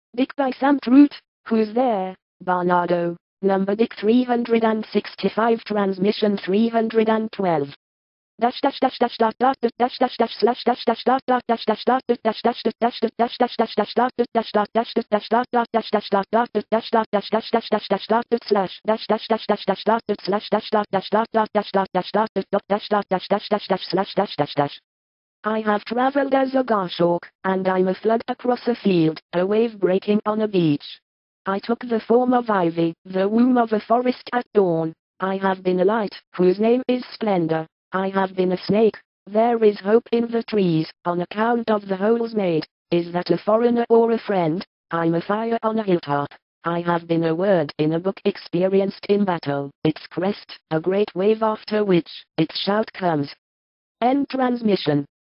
Dick by Sam Truitt. Who's there? Barnardo. Number Dick 365, transmission 312. Dash dash dash dash dot dot dash dash dash slash dash dash dot dot dash dash dot dash dash dash dash dash dash dash dot dash dot dash dash dot dot dash dash dot dot dash dot dash dash dash dash dash dot slash dash dash dash dash dash dot slash dash dot dash dot dot dash dot dash dot dot dash dot dash dash dash dash slash dash dash dash. I have traveled as a goshawk, and I'm a flood across a field, a wave breaking on a beach. I took the form of ivy, the womb of a forest at dawn. I have been a light, whose name is splendor. I have been a snake. There is hope in the trees, on account of the holes made. Is that a foreigner or a friend? I'm a fire on a hilltop. I have been a word in a book experienced in battle. Its crest, a great wave after which its shout comes. End transmission.